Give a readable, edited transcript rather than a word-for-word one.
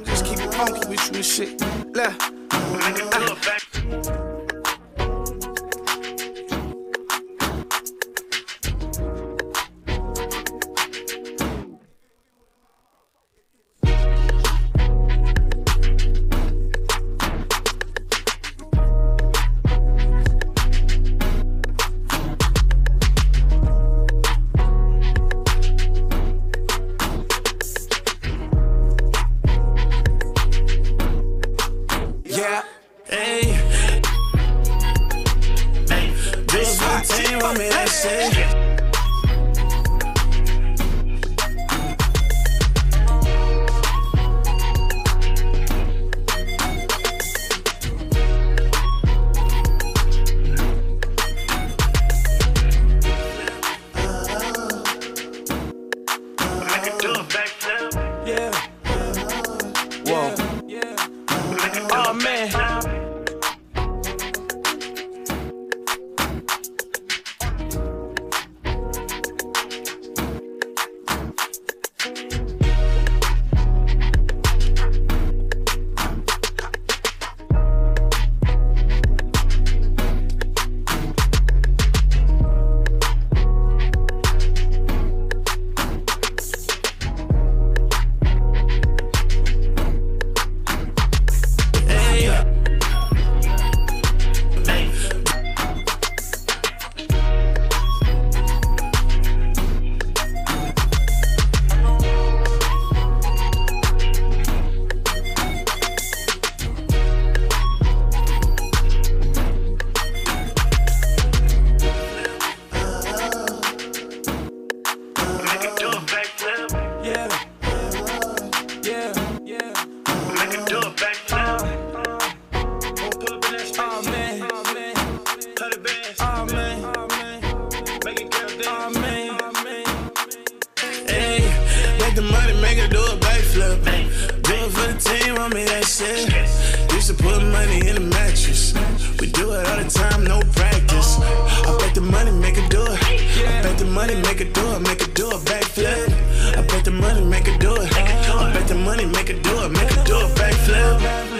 Just keep it funky with you and shit. Yeah, hey, do it for the team, want me that shit. I can do a backflip. Yeah. Whoa. Oh man. I can do a backflip. Yeah. I can do a backflip. Oh man. 100 bands. Oh man. Make it girl dance. Oh man. Hey, make the money, make it do a backflip. Do it for the team, want me that shit. Used to put money in the mattress. We do it all the time, no practice. I bet the money make it do it. I bet the money make it do it, make it do a backflip. I bet the money make it do it. I bet the money make it do it, make it do a backflip.